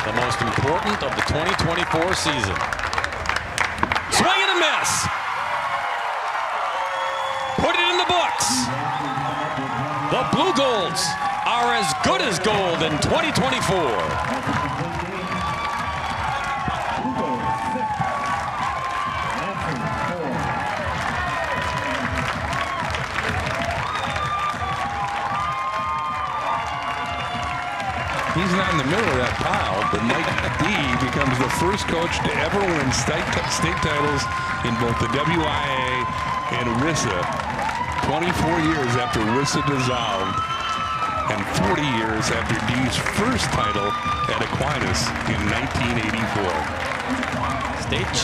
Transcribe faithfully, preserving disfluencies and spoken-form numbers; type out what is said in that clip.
The most important of the twenty twenty-four season. Swing and a miss. Put it in the books. The Blue Golds are as good as gold in twenty twenty-four. He's not in the middle of that pile, but Mike D becomes the first coach to ever win state, state titles in both the W I A and W I S A. twenty-four years after W I S A dissolved, and forty years after D's first title at Aquinas in nineteen eighty-four. State